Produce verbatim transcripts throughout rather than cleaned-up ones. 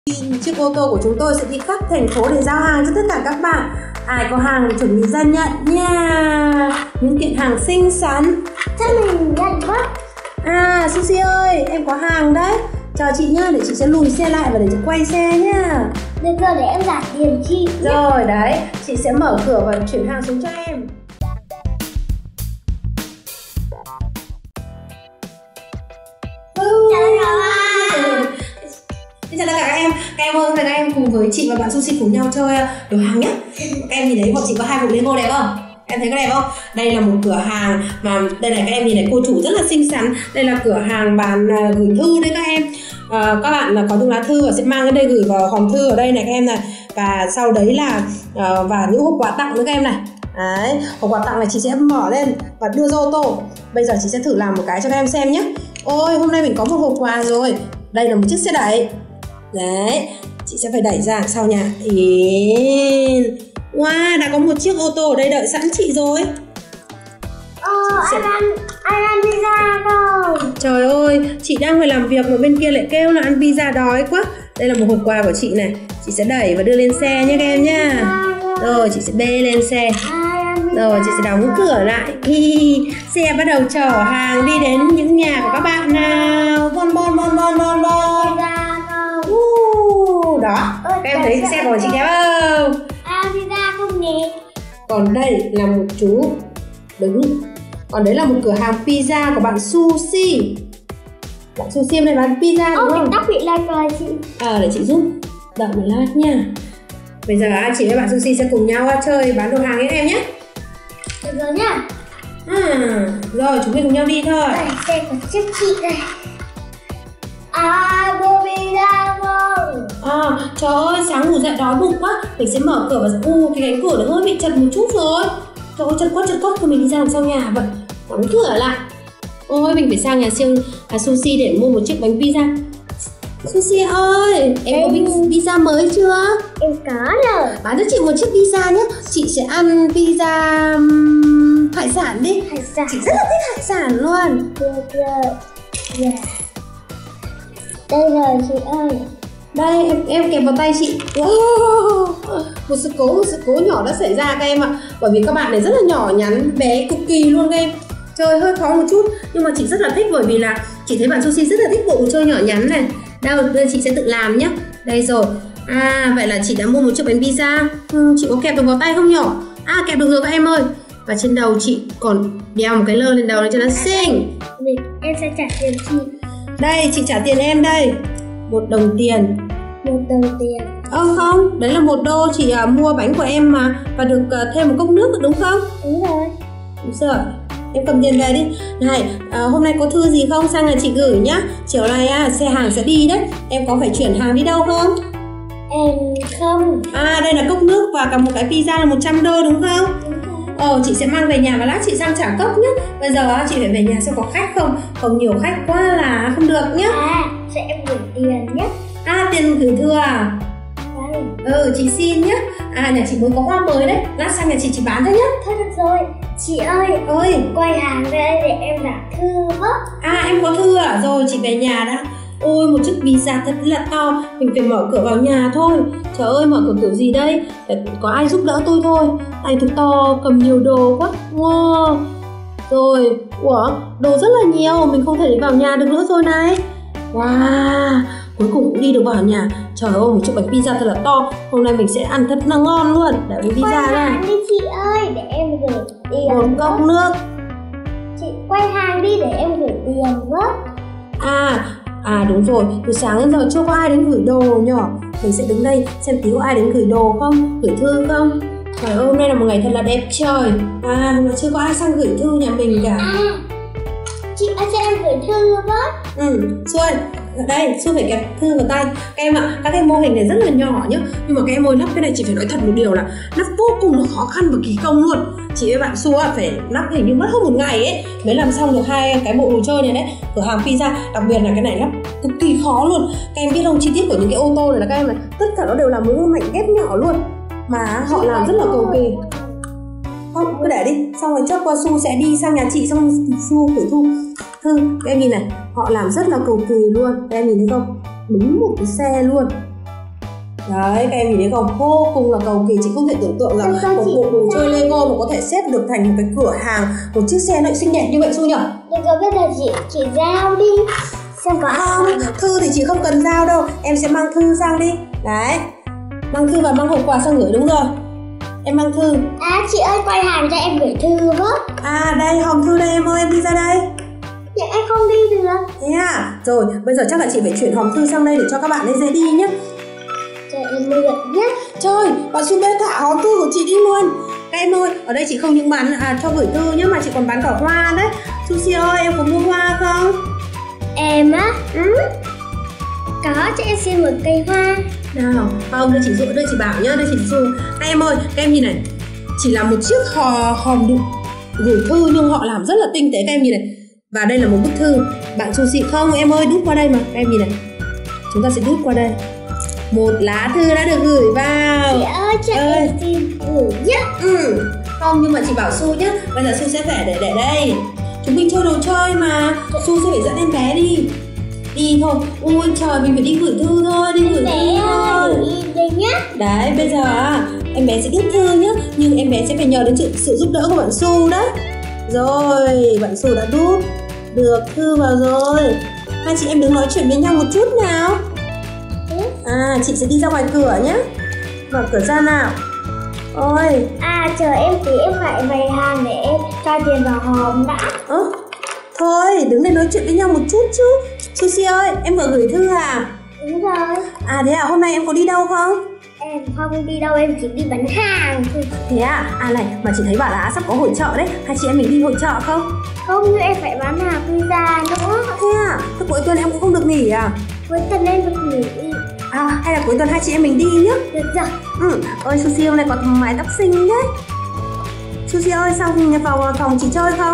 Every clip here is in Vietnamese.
Chiếc ô tô của chúng tôi sẽ đi khắp thành phố để giao hàng cho tất cả các bạn. Ai có hàng thì chuẩn bị ra nhận nha. Những kiện hàng xinh xắn. Cho mình nhận với. À Sushi ơi, em có hàng đấy. Chào chị nhá, để chị sẽ lùi xe lại và để chị quay xe nhá. Được rồi, để em trả tiền chị. Rồi đấy, chị sẽ mở cửa và chuyển hàng xuống cho em. Xin chào tất cả các em. Các em ơi, hôm nay các em cùng với chị và bạn Sushi cùng nhau chơi đồ hàng nhé. Các em nhìn thấy bọn chị có hai bộ Lego đẹp không? Em thấy có đẹp không? Đây là một cửa hàng mà đây này, các em nhìn thấy cô chủ rất là xinh xắn. Đây là cửa hàng bán uh, gửi thư đấy các em. Uh, các bạn là có những lá thư và sẽ mang cái đây gửi vào hòm thư ở đây này các em này. Và sau đấy là uh, và những hộp quà tặng nữa các em này. Đấy, hộp quà tặng này chị sẽ mở lên và đưa ra ô tô. Bây giờ chị sẽ thử làm một cái cho các em xem nhé. Ôi, hôm nay mình có một hộp quà rồi. Đây là một chiếc xe đẩy. Đấy, chị sẽ phải đẩy ra sau nhà. Ý. Wow, đã có một chiếc ô tô ở đây đợi sẵn chị rồi. Ờ, sẽ... anh ăn, anh ăn pizza không? Trời ơi, chị đang phải làm việc mà bên kia lại kêu là ăn pizza, đói quá. Đây là một hộp quà của chị này. Chị sẽ đẩy và đưa lên xe nhé các em nhá. Rồi, chị sẽ bê lên xe. Rồi, chị sẽ đóng cửa lại. Xe bắt đầu chở hàng đi đến những nhà của các bạn nào. Bon bon bon bon bon bon. Đó, các em thấy xe của chị đẹp không? À, pizza không nhỉ? Còn đây là một chú đứng. Còn đấy là một cửa hàng pizza của bạn Sushi. Bạn Sushi hôm nay bán pizza đúng không? không? Tóc bị lệch rồi chị. Ờ, à, để chị giúp. Đợi một lát nha. Bây giờ chị với bạn Sushi sẽ cùng nhau chơi bán đồ hàng nhé em nhé. Được rồi nhá. À, rồi chúng mình cùng nhau đi thôi. Đây, xe của chiếc chị đây. À, cô pizza không? À, trời ơi, sáng ngủ dậy đói bụng quá. Mình sẽ mở cửa và u cái cánh cửa nó hơi bị chật một chút rồi. Trời ơi, chật quá chật quá. Thôi mình đi ra đằng sau nhà vậy. Đóng cửa lại. Ôi, mình phải sang nhà siêu à, Sushi để mua một chiếc bánh pizza. Sushi ơi, em, em có pizza mới chưa? Em có rồi. Bán cho chị một chiếc pizza nhé. Chị sẽ ăn pizza um, hải sản đi. Hải sản. Chị rất là thích hải sản luôn. Được rồi. Yeah. Đây rồi chị ơi. Đây, em, em kẹp vào tay chị. Wow. Một sự cố, một sự cố nhỏ đã xảy ra các em ạ. Bởi vì các bạn này rất là nhỏ nhắn, bé cực kỳ luôn các em. Chơi hơi khó một chút, nhưng mà chị rất là thích bởi vì là chị thấy bạn Sushi rất là thích bộ đồ chơi nhỏ nhắn này. Đâu, đây chị sẽ tự làm nhé. Đây rồi. À, vậy là chị đã mua một chiếc bánh pizza. ừ, Chị có kẹp được vào tay không nhỏ? À, kẹp được rồi các em ơi. Và trên đầu chị còn đeo một cái lơ lên đầu này cho nó xinh. Em sẽ trả tiền chị. Đây, chị trả tiền em đây. Một đồng tiền. Một đồng tiền. Ờ không, đấy là một đô chị uh, mua bánh của em mà. Và được uh, thêm một cốc nước đúng không? Đúng rồi. Đúng rồi. Em cầm tiền về đi. Này, à, hôm nay có thư gì không? Sang nhà chị gửi nhá. Chiều nay à, xe hàng sẽ đi đấy. Em có phải chuyển hàng đi đâu không? Em không. À, đây là cốc nước và cả một cái pizza là một trăm đô đúng không? Đúng rồi. Ờ, chị sẽ mang về nhà và lát chị sang trả cốc nhé. Bây giờ à, chị phải về nhà xem có khách không. Không nhiều khách quá là không được nhé. À, sẽ em gửi tiền nhé. À, tiền gửi thừa à? Đây. Ừ, chị xin nhé. À, nhà chị mới có hoa mới đấy. Lát sang nhà chị chị bán ra nhé. Thôi được rồi. Chị ơi, ơi, quay hàng ra đây để em đặt thư với. À, em có thư à? Rồi, chị về nhà đã. Ôi, một chiếc pizza thật là to. Mình phải mở cửa vào nhà thôi. Trời ơi, mở cửa kiểu gì đây? Phải có ai giúp đỡ tôi thôi. Tay tôi to, cầm nhiều đồ quá. Wow. Rồi, ủa, đồ rất là nhiều. Mình không thể đi vào nhà được nữa rồi này. Wow, cuối cùng cũng đi được vào nhà. Trời ơi, một chiếc bánh pizza thật là to. Hôm nay mình sẽ ăn thật là ngon luôn. Để bánh pizza ra. Đi chị ơi, để em gửi tiền. Một cốc nước. Chị quay hàng đi để em gửi tiền với. À, à đúng rồi, từ sáng đến giờ chưa có ai đến gửi đồ nhỏ. Mình sẽ đứng đây xem tí có ai đến gửi đồ không, gửi thư không. Trời ơi, hôm nay là một ngày thật là đẹp trời. À, mà chưa có ai sang gửi thư nhà mình cả. À, chị ơi cho em gửi thư với. Ừ, Xuân, ở đây, Xuân phải kẹp thư vào tay. Các em ạ, các cái mô hình này rất là nhỏ nhá. Nhưng mà các em ơi, lắp cái này chị phải nói thật một điều là lắp vô cùng là khó khăn và kỳ công luôn. Chị với bạn Su phải lắp hình như mất hơn một ngày ấy mới làm xong được hai cái bộ đồ chơi này đấy. Cửa hàng pizza, đặc biệt là cái này lắp cực kỳ khó luôn. Các em biết không, chi tiết của những cái ô tô này là các em là tất cả nó đều là một mảnh ghép nhỏ luôn. Mà họ làm rất là cầu kỳ. Không, cứ để đi, xong rồi chốc qua Su sẽ đi sang nhà chị, xong Su gửi thư. Thư, các em nhìn này, họ làm rất là cầu kỳ luôn. Các em nhìn thấy không? Đúng một cái xe luôn. Đấy, các em nhìn thấy không? Vô cùng là cầu kỳ. Chị không thể tưởng tượng rằng một bộ đồ chơi Lego mà có thể xếp được thành một cái cửa hàng, một chiếc xe nội xinh đẹp như vậy Su nhỉ? Được rồi, bây giờ chị chị giao đi. Xem có không, thư thì chị không cần giao đâu. Em sẽ mang thư sang đi. Đấy, mang thư và mang hộp quà sang gửi, đúng rồi. Em mang thư. À chị ơi, quay hàng cho em gửi thư với. À đây, hòm thư đây em ơi, em đi ra đây. Nhưng em không đi được. Thế à? Rồi, bây giờ chắc là chị phải chuyển hòm thư sang đây để cho các bạn ấy dễ đi nhé. Cho em mượn nhé. Trời, bạn Su Bê thả hòm thư của chị đi luôn. Các em ơi, ở đây chị không những bán à, cho gửi thư nhé, mà chị còn bán cả hoa đấy. Sushi ơi, em có mua hoa không? Em á? Ừ. Có, cho em xin một cây hoa. Nào, không, đây chị Dụ, đây chị Bảo nhá, đây chị Dụ. Các em ơi, các em nhìn này, chỉ là một chiếc hò, hòm đựng gửi thư nhưng họ làm rất là tinh tế, các em nhìn này. Và đây là một bức thư. Bạn Sushi không, em ơi, đút qua đây mà. Các em nhìn này, chúng ta sẽ đút qua đây. Một lá thư đã được gửi vào. Chị ơi, cho ơi. em xin gửi nhé. Ừ, không, nhưng mà chị bảo Su nhá, bây giờ Su sẽ phải để để đây. Chúng mình chơi đồ chơi mà, Su sẽ phải dẫn em bé đi. Đi thôi, ôi trời, mình phải đi gửi thư thôi, đi gửi thư thôi. Đi đây nhá. Đấy, bây giờ em bé sẽ đút thư nhá, nhưng em bé sẽ phải nhờ đến sự, sự giúp đỡ của bạn Su đấy. Rồi, bạn Su đã đút được thư vào rồi. Hai chị em đứng nói chuyện với nhau một chút nào. À, chị sẽ đi ra ngoài cửa nhé. Mở cửa ra nào. Ôi. À, chờ em tí, em phải về hàng để em cho tiền vào hòm đã. Ơ, à, thôi, đứng đây nói chuyện với nhau một chút chứ. Sushi ơi, em vừa gửi thư à? Đúng rồi. À thế à, hôm nay em có đi đâu không? Em không đi đâu, em chỉ đi bán hàng thôi. Thế à? À này, mà chị thấy bảo là sắp có hội chợ đấy. Hai chị em mình đi hội chợ không? Không, nhưng em phải bán hàng pizza nữa. Thế à? Thế cuối tuần em cũng không được nghỉ à? Cuối tuần em được nghỉ. À, hay là cuối tuần hai chị em mình đi nhá. Được rồi. Ừ, ôi Sushi hôm nay có mái tóc xinh đấy. Sushi ơi, sao nhập vào phòng chị chơi không?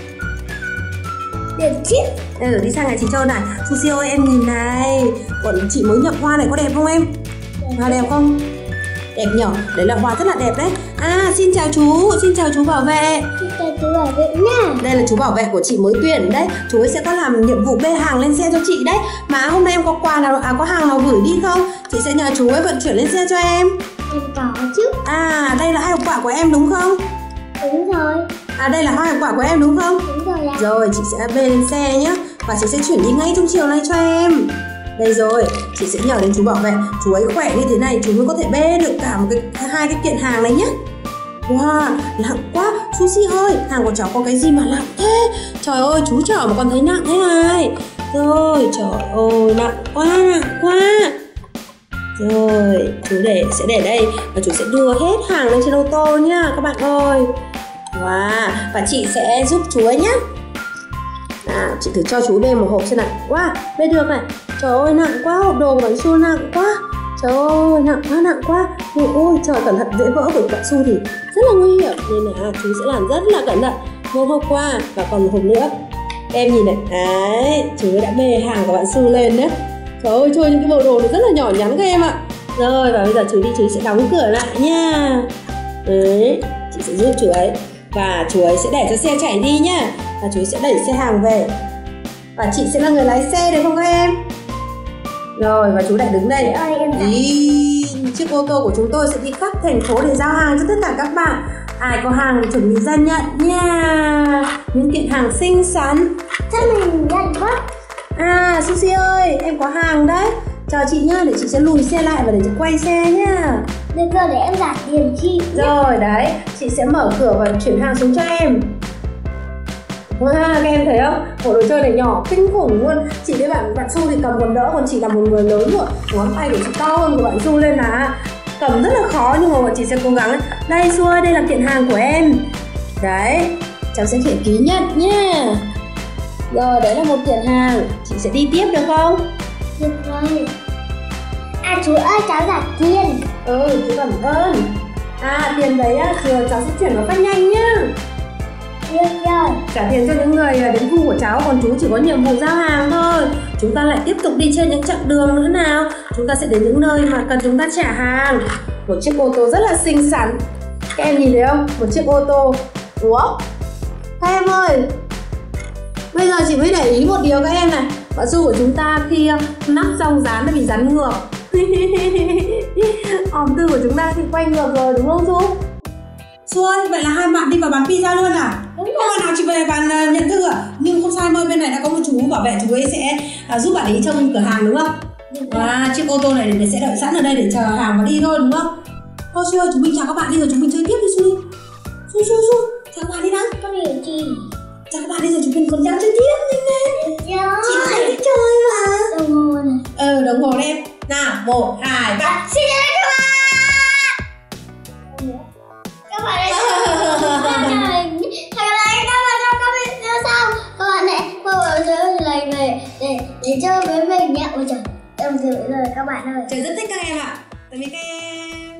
Được chứ. Ừ, đi sang nhà chị chơi này. Sushi ơi, em nhìn này, bọn chị mới nhập hoa này, có đẹp không em? Hoa đẹp không? Đẹp nhở, đấy là hoa rất là đẹp đấy. À, xin chào chú, xin chào chú bảo vệ. Xin chào chú bảo vệ nha. Đây là chú bảo vệ của chị mới tuyển đấy. Chú ấy sẽ có làm nhiệm vụ bê hàng lên xe cho chị đấy. Mà hôm nay em có quà nào, à, có hàng nào gửi đi không? Chị sẽ nhờ chú ấy vận chuyển lên xe cho em. Em có chứ. À, đây là hai hộp quà của em đúng không? Đúng rồi. À, đây là hai hộp quà của em đúng không? Đúng rồi ạ. Rồi, chị sẽ bê lên xe nhé. Và chị sẽ chuyển đi ngay trong chiều nay cho em. Đây rồi, chị sẽ nhờ đến chú bảo vệ. Chú ấy khỏe như thế này, chú mới có thể bê được cả một cái hai cái kiện hàng này nhé. Wow, nặng quá. Sushi ơi, hàng của cháu có cái gì mà nặng thế? Trời ơi, chú chở mà còn thấy nặng thế này. Rồi, trời ơi, nặng quá, nặng quá. Rồi, chú để sẽ để đây và chú sẽ đưa hết hàng lên trên ô tô nhá các bạn ơi. Wow, và chị sẽ giúp chú ấy nhé. À, chị thử cho chú bê một hộp xem nào. Wow, bê được này. Trời ơi, nặng quá, hộp đồ của bạn Su nặng quá. Trời ơi, nặng quá, nặng quá. Ôi, ôi trời, cẩn thận dễ vỡ của bạn Su thì rất là nguy hiểm. Nên là chú sẽ làm rất là cẩn thận. Một hộp qua và còn một hộp nữa. Em nhìn này, đấy, chú đã bê hàng của bạn Su lên đấy. Trời ơi, chơi những cái bộ đồ này rất là nhỏ nhắn các em ạ. Rồi, và bây giờ chú đi, chú sẽ đóng cửa lại nha. Đấy, chị sẽ giúp chú ấy. Và chú ấy sẽ để cho xe chạy đi nhá. Và chú ấy sẽ đẩy xe hàng về. Và chị sẽ là người lái xe được không các em? Rồi, và chú lại đứng đây. Ơi, em đi. Chiếc ô tô của chúng tôi sẽ đi khắp thành phố để giao hàng cho tất cả các bạn. Ai có hàng thì chuẩn bị ra nhận nha. Những kiện hàng xinh xắn. Sao mình nhận quá. À, Sushi ơi, em có hàng đấy. Chào chị nhá, để chị sẽ lùi xe lại và để chị quay xe nhá. Được rồi, để em trả tiền chị. Rồi, đấy, chị sẽ mở cửa và chuyển hàng xuống cho em. Wow, các em thấy không? Bộ đồ chơi này nhỏ kinh khủng luôn. Chị với bạn bạn Su thì cầm còn đỡ, còn chị là một người lớn rồi. Ngón tay của chị to hơn của bạn Su lên là cầm rất là khó, nhưng mà bọn chị sẽ cố gắng. Đây Su ơi, đây là kiện hàng của em. Đấy, cháu sẽ phải ký nhận nha. Rồi, đấy là một kiện hàng. Chị sẽ đi tiếp được không? Được rồi. À chú ơi, cháu trả tiền. Ừ, chú cảm ơn. À, tiền đấy á, giờ cháu sẽ chuyển vào phát nhanh nhá. Được rồi. Trả tiền cho những người đến khu của cháu, còn chú chỉ có nhiệm vụ giao hàng thôi. Chúng ta lại tiếp tục đi trên những chặng đường nữa nào. Chúng ta sẽ đến những nơi mà cần chúng ta trả hàng. Một chiếc ô tô rất là xinh xắn. Các em nhìn thấy không? Một chiếc ô tô. Ủa? Các em ơi, bây giờ chị mới để ý một điều các em này. Bạn Su của chúng ta khi nắp rong rán nó bị rắn ngược. Hòm thư của chúng ta thì quay ngược rồi đúng không Du? Xuôi, vậy là hai bạn đi vào bán pizza luôn à? Đúng rồi. Bạn nào chỉ về bạn uh, nhận thư à? Nhưng không sao em ơi, bên này đã có một chú bảo vệ, chú ấy sẽ uh, giúp bạn ấy trong cửa hàng đúng không? Và chiếc ô tô này để sẽ đợi sẵn ở đây để chờ hàng và đi thôi đúng không? Thôi Xuôi ơi, chúng mình chào các bạn đi rồi chúng mình chơi tiếp đi Xuôi. Xuôi Xuôi Xuôi, chào các bạn đi đã. Có điều gì? Chào các bạn đi rồi chúng mình còn đang chơi tiếp nhanh lên. Dạ. Chị phải đi chơi mà. Đồng hồ này. Ờ đồng hồ lên. Nào, một, hai, ba. Xin chào các bạn. Các bạn ơi. Các bạn các bạn trong các video sau các bạn hãy qua vào chơi lại về để để chơi với mình nhé. Ôi trời, em thử rồi các bạn ơi. Trời rất thích các em ạ. Tại vì các em